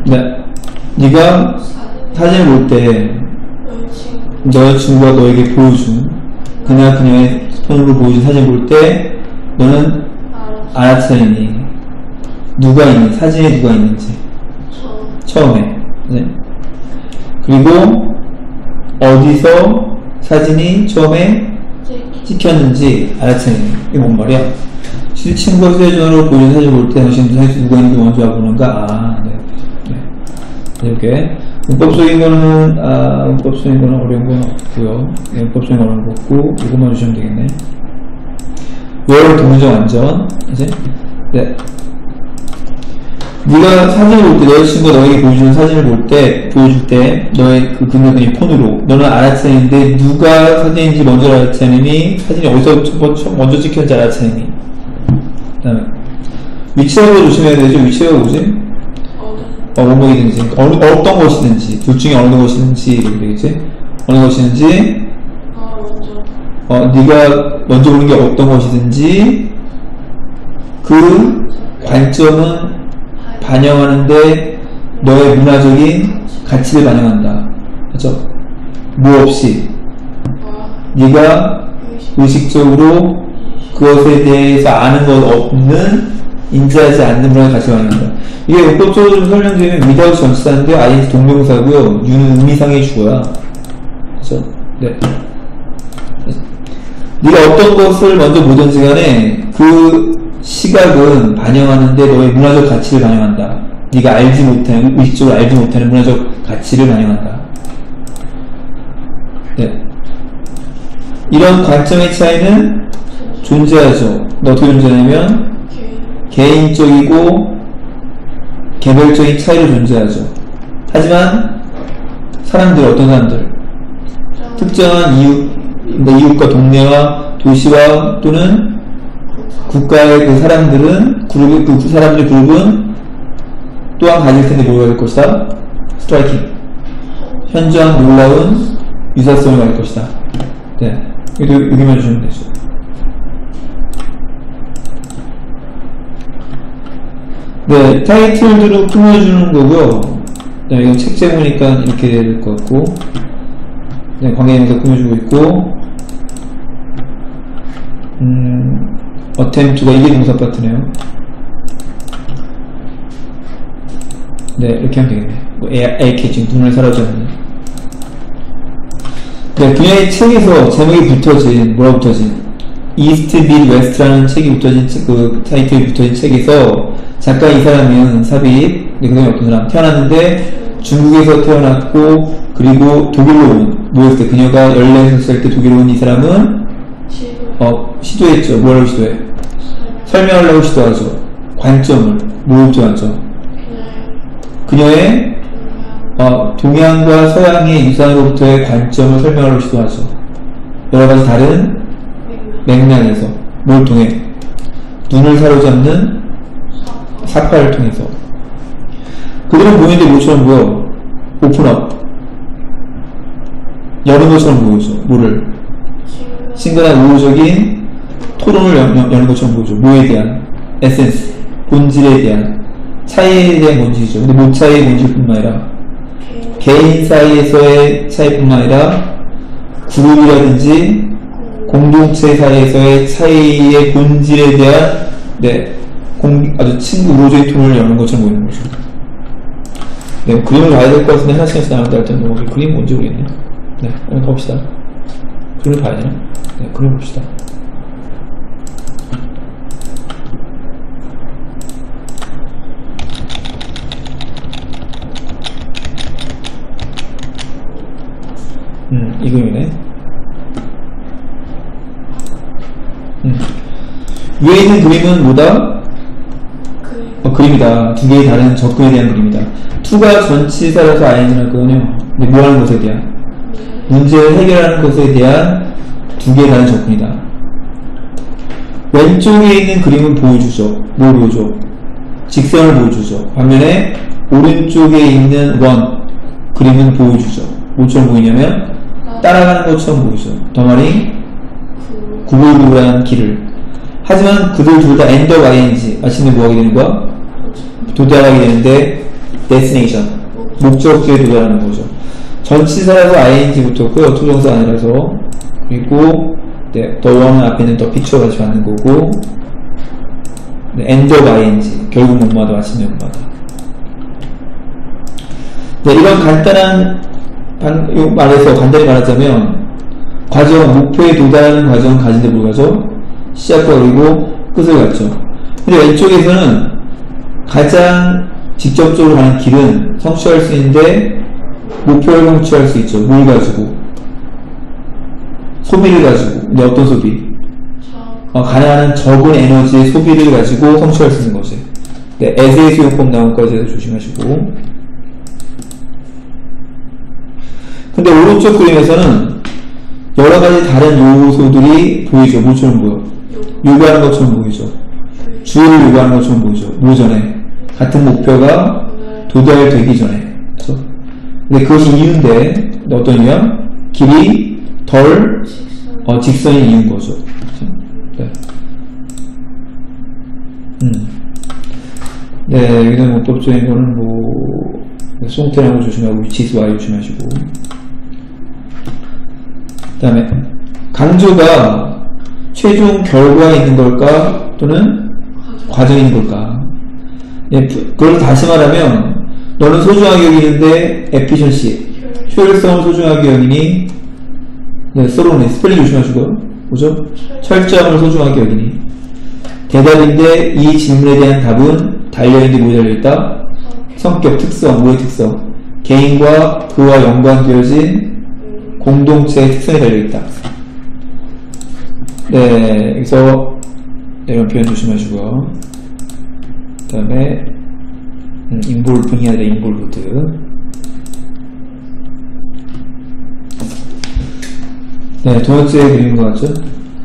네. 네가 사진을 볼 때 너 여자친구가 너에게 보여준 그날 그녀의 손으로 보여준 사진 볼 때 너는 알아차리니 누가 있니? 사진에 누가 있는지 처음에. 네. 그리고 어디서 사진이 처음에 찍혔는지 알아차리니. 이게 뭔 말이야? 친구가 휴대전화로 보여준 사진 볼 때 당신 사진 누가 있는지 먼저 알아보는가? 아, 네. 네. 이렇게. 문법적인 거는, 문법적인 거는 어려운 건 없고요. 네, 문법적인 거는 어려운 거 없고, 이것만 주시면 되겠네. where 동문장 완전. 이제, 네. 네가 사진을 볼 때, 너 여자친구가 너에게 보여주는 사진을 보여줄 때, 너의 그녀의 폰으로, 너는 알아차리는데, 누가 사진인지 먼저 알아차리니, 사진이 어디서 먼저 찍혔는지 알아차리니. 그 다음에, 위치하고 조심해야 되죠? 위치하고 뭐지? 원목이든지, 어떤 것이든지, 둘 중에 어느 것이든지, 이렇게 되겠지? 어느 것이든지, 네가 먼저 보는 게 어떤 것이든지, 그 관점은 반영하는데 너의 문화적인 가치를 반영한다. 그렇죠? 뭐 없이 네가 의식적으로 그것에 대해서 아는 것 없는 인지하지 않는 문화의 가치를 반영한다. 이게 문법적으로 좀 설명드리면 without 전치사인데 ing 동명사고요. you는 의미상의 주어야. 그렇죠? 네. 네가 어떤 것을 먼저 보든지 간에 그 시각은 반영하는데 너의 문화적 가치를 반영한다. 네가 알지 못하는, 의식적으로 알지 못하는 문화적 가치를 반영한다. 네. 이런 관점의 차이는 존재하죠. 어떻게 존재하냐면 개인적이고 개별적인 차이로 존재하죠. 하지만 사람들, 어떤 사람들, 특정한 이웃과 동네와 도시와 또는 국가의 그 사람들은, 그 사람들 그룹은 또한 가질 텐데 뭐가 될 것이다? 스트라이킹. 현저한 놀라운 유사성을 가질 것이다. 네. 여기만 주시면 되죠. 네. 타이틀들로 꾸며주는 거고요. 네, 이건 책 제목이니까 이렇게 될 것 같고. 네. 관계명사 꾸며주고 있고. attempt가 이게 동사 파트네요. 네, 이렇게 하면 되겠네. 뭐, eye catching, 눈을 사로잡는. 네, 그녀의 책에서 제목이 붙어진, 뭐라고 붙어진? East Mid West라는 책이 붙어진, 그 타이틀이 붙어진 책에서 작가 이 사람은 삽입, 그 다음에 어떤 사람 태어났는데 중국에서 태어났고, 그리고 독일로 온, 뭐였을 때, 그녀가 14살 때 독일로 온 이 사람은 시도했죠. 뭐라고 시도해? 설명하려고 시도하죠. 관점을. 뭘 시도하죠? 그녀의 동양과 서양의 유산으로부터의 관점을 설명하려고 시도하죠. 여러가지 다른 맥락에서. 뭘 통해? 눈을 사로잡는 삭발을 통해서. 그들은 보이는데 뭐처럼 보여? 오픈업. 여는 것처럼 보이죠. 뭐를? 친근한 우호적인 토론을 여는 것처럼 보이죠. 뭐에 대한? 에센스. 본질에 대한. 차이에 대한 본질이죠. 근데 뭐 차이의 본질뿐만 아니라 개인 사이에서의 차이뿐만 아니라 그룹이라든지 공동체 사이에서의 차이의 본질에 대한 아주 친구 우호적인 토론을 여는 것처럼 보이는 거죠. 네, 그림을 봐야 될 것 같은데 하나씩 나눈다 할 텐데 그림 뭔지 모르겠네요. 네, 한번 가봅시다. 그림을 봐야 되나? 네, 그림 봅시다. 이 그림이네. 위에 있는 그림은 뭐다? 그림이다. 두 개의 다른 접근에 대한 그림이다. to가 전치사라서 ing를 거든요. 근데 뭐 하는 것에 대한? 문제를 해결하는 것에 대한 두 개의 다른 접근이다. 왼쪽에 있는 그림은 보여주죠. 뭘 보여줘? 직선을 보여주죠. 반면에 오른쪽에 있는 그림은 보여주죠. 뭐처럼 보이냐면 따라가는 것처럼 보이죠. 더 말이 구불구불한 길을. 하지만 그들 둘 다 end of ing 마침내 뭐하게 되는 거야? 도달하게 되는데 destination. 목적지에 도달하는 거죠. 전치사라서 ing 붙었고요. 투정사 아니라서. 그리고, 네, the one은 앞에 있는 the picture 같이 받는 거고, 네, end of ing. 결국 뭐뭐하다, 마침내 뭐뭐하다. 네, 이런 간단한, 말에서 간단히 말하자면, 과정, 목표에 도달하는 과정은 가진데 불과하죠. 시작과 그리고 끝을 갖죠. 근데 왼쪽에서는 가장 직접적으로 가는 길은 성취할 수 있는데 목표를 성취할 수 있죠. 뭘 가지고? 소비를 가지고. 근데 어떤 소비? 가능한 적은 에너지의 소비를 가지고 성취할 수 있는 거지. 네, 에세이 수용법 나온 것까지 조심하시고. 근데 오른쪽 그림에서는 여러 가지 다른 요소들이 보이죠. 뭐처럼 보여? 요구하는 것처럼 보이죠. 주의를 요구하는 것처럼 보이죠. 뭐 전에? 같은 목표가 도달되기 전에. 그렇죠? 근데 그것이 이유인데, 어떤 이유야? 길이 덜 직선이 이유인 거죠. 네. 네, 여기는 문법적인 거는 송태라는 거 조심하고, 위치에서 Y 조심하시고. 그 다음에, 강조가 최종 결과에 있는 걸까? 또는 과정에 있는 걸까? 예, 그걸 다시 말하면, 너는 소중하게 여기는데, efficiency, 효율성을 소중하게 여기니, 네, 서로는 스펠링 조심하시고요. 뭐죠? 철저함을 소중하게 여기니. 대답인데, 이 질문에 대한 답은 달려있는데 뭐에 달려있다? 성격, 특성, 뭐의 특성? 개인과 그와 연관되어진 공동체의 특성이 달려있다. 네, 여기서 이런 표현 조심하시고요. 그 다음에 인볼빙이 아니라 인볼브드. 네, 두 번째 그림인 것 같죠?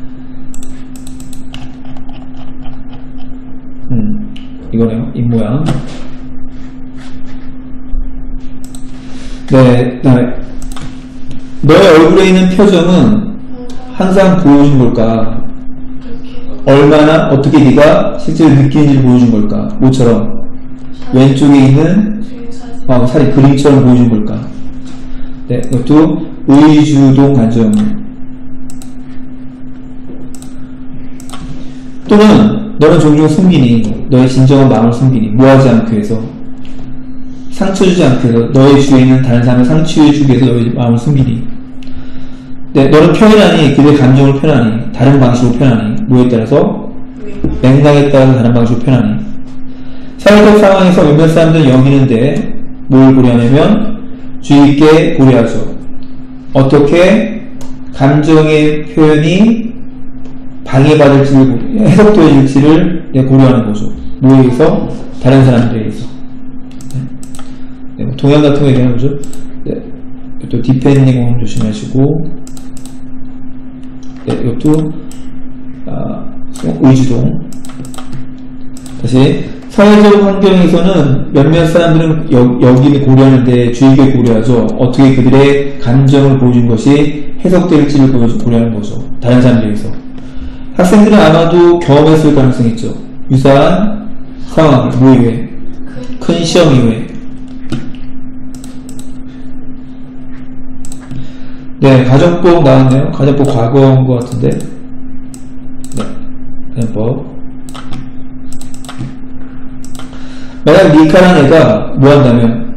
이거네요. 입모양. 네, 그 다음에 너의 얼굴에 있는 표정은 항상 보여준 걸까? 얼마나 어떻게 네가 실제로 느끼는지를 보여준 걸까? 뭐처럼? 왼쪽에 있는 살이 그림처럼 보여준 걸까? 네, 이것도 의주동 간접. 또는 너는 종종 숨기니, 너의 진정한 마음을 숨기니, 뭐하지 않기 위해서, 상처 주지 않기 위해서, 너의 주위에 있는 다른 사람을 상처주기 위해서 너의 마음을 숨기니. 네, 너는 표현하니, 그들의 감정을 표현하니, 다른 방식으로 표현하니, 뭐에 따라서? 맥락에 따라서 다른 방식으로 표현하니. 사회적 상황에서 몇몇 사람들은 여기는데, 뭘 고려하냐면, 주의 있게 고려하죠. 어떻게 감정의 표현이 방해받을지를, 해석되어질지를 고려하는 거죠. 뭐에 의해서? 다른 사람들에 의해서. 네, 동양 같은 거 얘기하는 거죠. 네, 또 디펜딩 홈 조심하시고, 네, 이것도 의주동. 다시 사회적 환경에서는 몇몇 사람들은 여기를 고려하는데 주의 깊게 고려하죠. 어떻게 그들의 감정을 보여준 것이 해석될지를 고려하는 거죠. 다른 사람들에 의해서. 학생들은 아마도 경험했을 가능성이 있죠. 유사한 상황을, 뭐 이외에? 큰 시험 이외에. 네, 가정법 나왔네요. 가정법 과거인 것 같은데. 네, 가정법. 만약 니카라는 애가 뭐 한다면?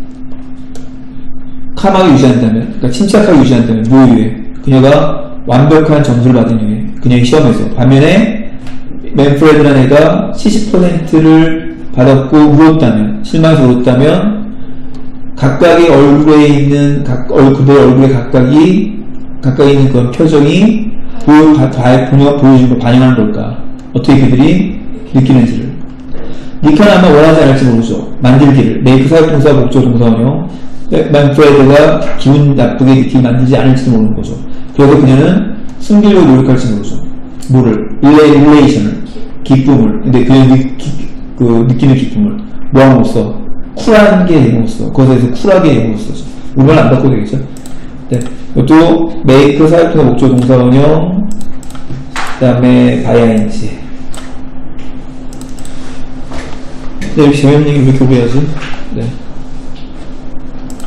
캄하게 유지한다면, 그러니까 침착하게 유지한다면, 뭐 이외에? 그녀가 완벽한 점수를 받은 이유에 그녀의 시험에서. 반면에 맨프레드라는 애가 70%를 받았고 울었다면, 실망해서 울었다면 각각의 얼굴에 있는 그들의 얼굴에 각각에 있는 그런 표정이 보여준 걸 반영하는 걸까? 어떻게 그들이 느끼는지를. 니카는 아마 원하지 않을지 모르죠. 만들기를, 메이크 사역동사 목적 동사원형. 맨프레드가 기분 나쁘게 느끼게 만들지 않을지도 모르는 거죠. 그래서 그녀는 숨기려고 노력할지 모르죠. 뭐를? 릴레이션을, 기쁨을. 근데 그녀는 느끼는 기쁨을 뭐함으로써? 쿨한 게 예모로써. 그것에서 쿨하게 예모로써. 우리말 안 바꿔도 되겠죠? 네. 이것도 메이크 사역동사 목적 동사원형, 그 다음에 바이아인지. 네, 이렇게 재밌는 얘기 왜 이렇게 오래 하지? 네.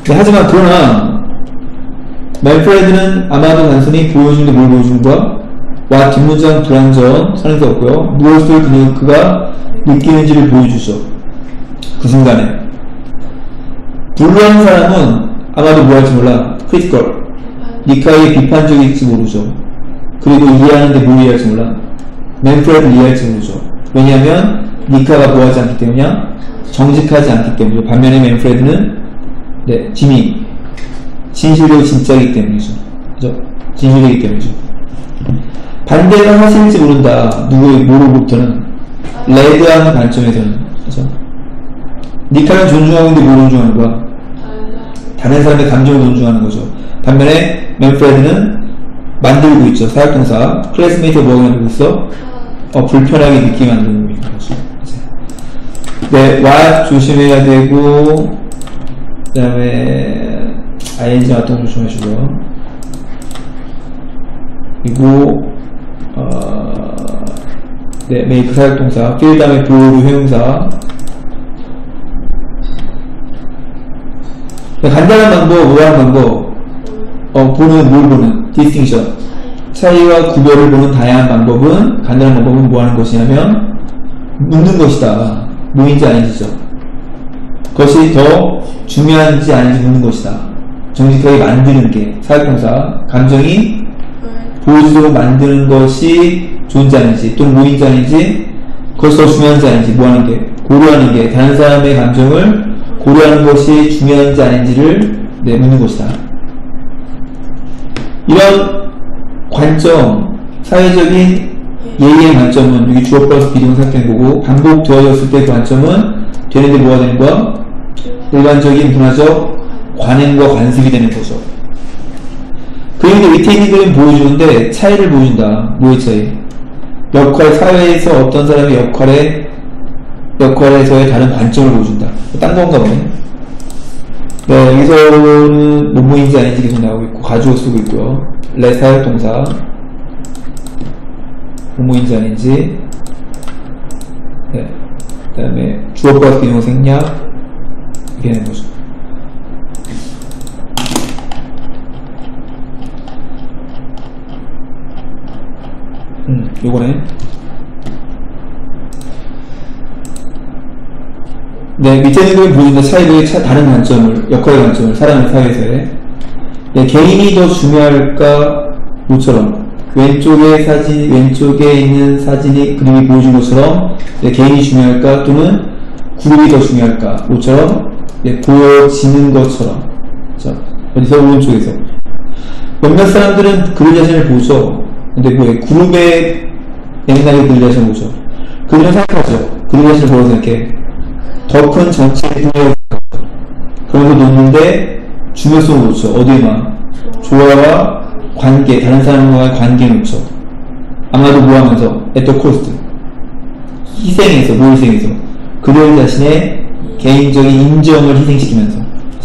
네, 하지만 그러나 맨프레드는 아마도 단순히 보여주는데 뭘 보여주는 거야? 와 뒷문장 불완전 선행사 없고요. 무엇을 그가 느끼는지를 보여주죠. 그 순간에 불루한 사람은 아마도 뭐 할지 몰라. 크리티컬 니카의 비판적일지 모르죠. 그리고 이해하는데 뭘 이해할지 몰라. 맨프레드를 이해할지 모르죠. 왜냐하면 니카가 뭐 하지 않기 때문이야? 정직하지 않기 때문이죠. 반면에 맨프레드는 네, 진실이고 진짜이기 때문이죠. 그죠? 진실이기 때문이죠. 반대가 사실일지 모른다. 뭐로부터는? 레드하는 관점에서는. 그죠? 니카는 존중하고 있는데 뭘 존중하는 거야? 다른 사람의 감정을 존중하는 거죠. 반면에 맨프레드는 만들고 있죠. 사역동사. 클래스메이트가 뭐가 만들고 있어? 불편하게 느끼게 만드는 거죠. 네, 와 조심해야 되고, 그 다음에 ing 활동 조심하시고요. 그리고 네, make 사역동사, fill 다음에 보호로 형용사. 네, 간단한 방법, 뭐하는 방법? 보는, 뭘 보는? distinction. 차이와 구별을 보는 다양한 방법은, 간단한 방법은 뭐 하는 것이냐면, 묻는 것이다. 뭐인지 아닌지죠. 그것이 더 중요한지 아닌지 묻는 것이다. 정직하게 만드는 게, 사역동사. 감정이 보여주도록 만드는 것이 좋은지 아닌지, 또는 뭐인지 아닌지, 그것이 더 중요한지 아닌지, 뭐 하는 게, 고려하는 게, 다른 사람의 감정을 고려하는 것이 중요한지 아닌지를 네, 묻는 것이다. 이런 관점, 사회적인 예의의 관점은 여기 주어 플러스 비동사 생각된 거고, 반복되어졌을 때 그 관점은 되는데 뭐가 되는 거야? 일반적인 문화적 관행과 관습이 되는 거죠. 그런데 밑에 있는 그림 보여주는데 차이를 보여준다. 뭐의 차이? 역할, 사회에서 어떤 사람의 역할에서의 다른 관점을 보여준다. 딴 건가 보네. 네, 여기서는 뭐뭐인지 아닌지 계속 나오고 있고, 가주어 쓰고 있고요. 사역동사. 뭐뭐인지 아닌지. 네. 그 다음에 주어 플러스 비동사 생략. 이렇게 되는 거죠. 요거네. 네, 밑에 있는 그림 보여준다. 차이의 다른 관점을, 역할의 관점을, 사람의 사회에서의. 네, 개인이 더 중요할까? 모처럼. 왼쪽에 있는 사진이, 그림이 보여준 것처럼, 네, 개인이 중요할까? 또는 그룹이 더 중요할까? 모처럼, 네, 보여지는 것처럼. 자, 어디서? 오른쪽에서. 몇몇 사람들은 그들 자신을 보죠. 근데 그 그룹에 옛날에 그들 자신을 보죠. 그들은 생각하죠. 그들 자신을 보면서 이렇게 더 큰 전체의 중요성을 그러면서 놓는데 중요성을 놓죠. 어디에만? 조화와 관계, 다른 사람과의 관계를 놓죠. 아마도 뭐 하면서? at the cost. 희생해서, 뭘 희생해서? 그들 자신의 개인적인 인정을 희생시키면서.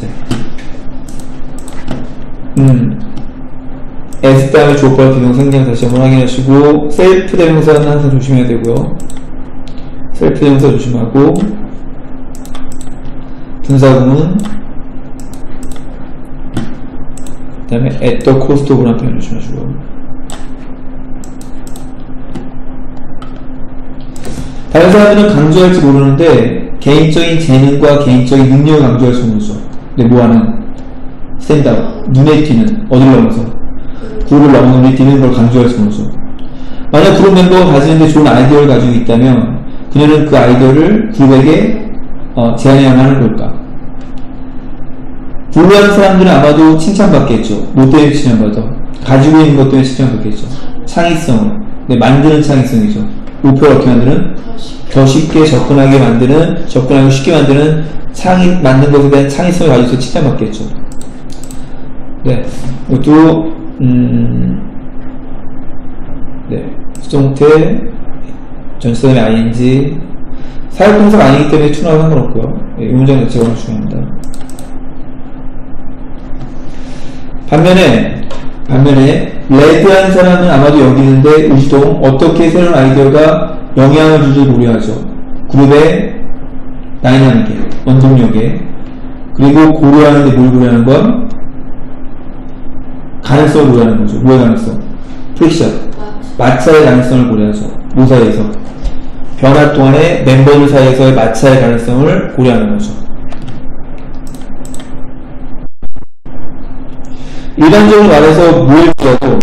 S 다음에 주어 플러스 비동사 생략 다시 한번 확인하시고, 셀프 대명사는 항상 조심해야 되고요. 셀프 대명사 조심하고, 분사구문, 그 다음에 at the cost of라는 표현 조심하시고요. 다른 사람들은 강조할지 모르는데 개인적인 재능과 개인적인 능력을 강조할지 모르죠. 근데 뭐하는? 스탠다드, 눈에 띄는, 어디를 넘어서? 그룹을 넘어 눈에 띄는 걸 강조할지 모르죠. 만약 그룹 멤버가 가지는데 좋은 아이디어를 가지고 있다면 그녀는 그 아이디어를 그룹에게 제안해야만 하는 걸까? 불루한 사람들은 아마도 칭찬받겠죠. 뭐 때문에 칭찬받아? 가지고 있는 것 때문에 칭찬받겠죠. 창의성을. 네, 만드는 창의성이죠. 목표를 어떻게 만드는? 더 쉽게 접근하게 만드는, 접근하고 쉽게 만드는 만든 것에 대한 창의성을 가지고 있어 칭찬받겠죠. 네, 이것도 네, 수동태, 전치사의 ing, 사역동사가 아니기 때문에 투나와 상관없고요. 네, 이 문장 자체가 너무 중요합니다. 반면에 레드한 사람은 아마도 여기 있는데 우시동 어떻게 새로운 아이디어가 영향을 줄지 고려하죠. 그룹의 다이나믹에, 원동력에. 그리고 고려하는데 뭘 고려하는 건? 가능성을 고려하는 거죠. 뭐의 가능성? 프릭션. 마찰의 가능성을 고려하죠. 모사에서. 변화 동안에 멤버들 사이에서의 마찰의 가능성을 고려하는 거죠. 일반적으로 말해서 무일지라도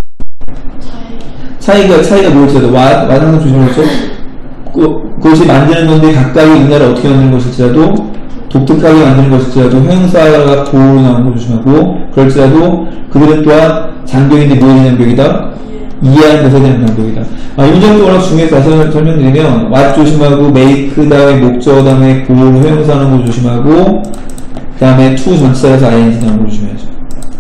차이가 무일지라도 완항상 조심하죠. 그것이 만드는 건데 가까이 우리나라 어떻게 만드는 것일지라도 독특하게 만드는 것일지라도 형용사가 보호로 나오는 걸 조심하고 그럴지라도 그들은 또한 장벽인데 뭐에 대한 장벽이다? 이해하는 것에 대한 장벽이다. 이 점도 워낙 중요해서 다시 한번 설명드리면 what 조심하고 make 다음에 목적 다음에 보호로 형용사 하는 거 조심하고 그 다음에 to 전치사에서 ing 나오는 거 조심해야죠.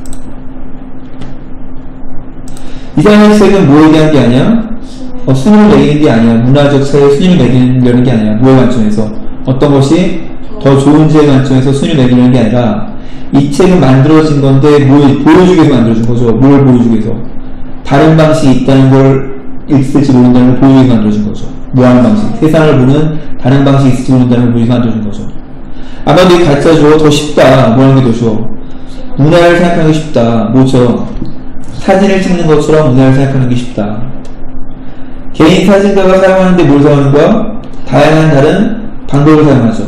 이상한 책은 뭐에 대한 게 아니야? 순위를 매기는 게 아니야. 문화적 차이에 순위를 매기려는 게 아니야. 뭐의 관점에서? 어떤 것이 더 좋은지의 관점에서 순위를 매기려는 게 아니라 이 책은 만들어진 건데 뭘 보여주기 위해서 만들어진 거죠. 뭘 보여주기 위해서? 다른 방식이 있다는 걸 있을지 모른다는 걸 보여주기 위해서 만들어진 거죠. 뭐 하는 방식? 세상을 보는 다른 방식이 있을지 모른다는 걸 보여주기 위해서 만들어진 거죠. 아마도 이 가르쳐줘. 더 쉽다. 뭐 하는 게 더 쉬워? 문화를 생각하는 게 쉽다. 뭐죠? 사진을 찍는 것처럼 문화를 생각하는 게 쉽다. 개인 사진가가 사용하는데 뭘 사용하는 거야? 다양한 다른 방법을 사용하죠.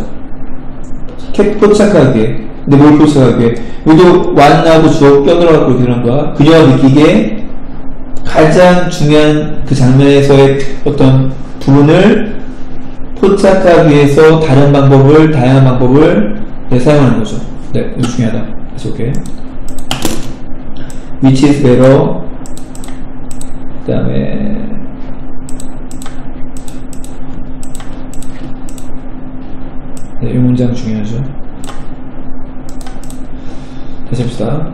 포착하게. 근데 뭘 포착하게? 여기도 완나고 주어 껴들어갖고 이렇게 하는 거야. 그녀가 느끼기에 가장 중요한 그 장면에서의 어떤 부분을 포착하기 위해서 다양한 방법을 사용하는 거죠. 네, 이거 중요하다. 다시 올게. which is better. 그 다음에 네, 이 문장 중요하죠. 다시 봅시다.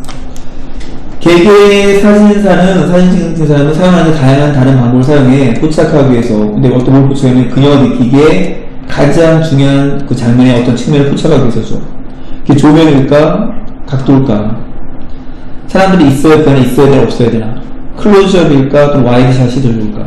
개개의 사진사는 사진 찍는 사람은 사용하는 다양한 다른 방법을 사용해 포착하기 위해서. 근데 어떤 걸 포착하면 그녀가 느끼기에 가장 중요한 그 장면의 어떤 측면을 포착하기 위해서죠. 그게 조명일까? 각도일까? 사람들이 있어야 되나 없어야 되나? 클로즈업일까? 또는 와이드샷이 더 좋을까?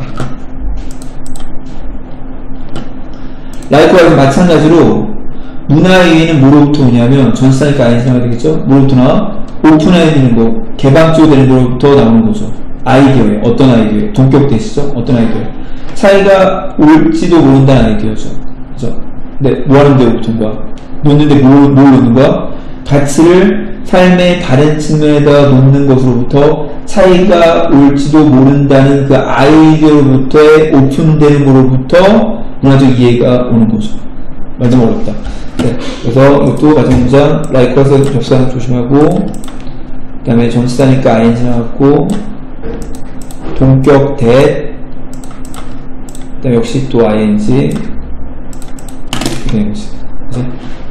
라이크와이즈 마찬가지로 문화 의의는 뭐로부터 오냐면 전치사니까 아이디어가 되겠죠? 뭐로부터 나와? 오픈해야 되는 거, 개방적으로 되는 거로부터 나오는 거죠. 아이디어에, 어떤 아이디어에? 동격 대시죠? 어떤 아이디어에? 차이가 올지도 모른다는 아이디어죠. 그죠? 근데 뭐 하는데 오픈인 거야? 놓는데 뭘 놓는 거야? 가치를 삶의 다른 측면에다 놓는 것으로부터 차이가 올지도 모른다는 그 아이디어로부터의 오픈되는 거로부터 문화적 이해가 오는 거죠. 완전 어렵다. 네, 그래서 이것도 마지막 문장 라이크와서 접사는 조심하고 그 다음에 전치사니까 ing 나왔고 동격 that 그 다음에 역시 또 ing 이렇게 되는 거지. 그치?